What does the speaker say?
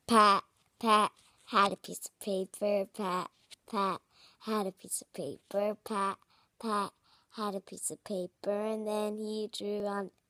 Pat, Pat had a piece of paper. Pat, Pat had a piece of paper. Pat, Pat had a piece of paper, and then he drew on